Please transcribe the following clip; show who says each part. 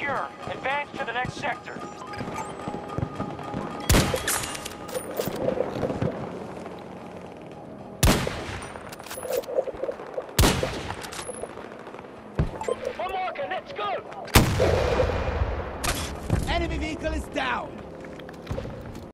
Speaker 1: secure. Advance to the next sector. One more, let's go!
Speaker 2: Enemy vehicle is down!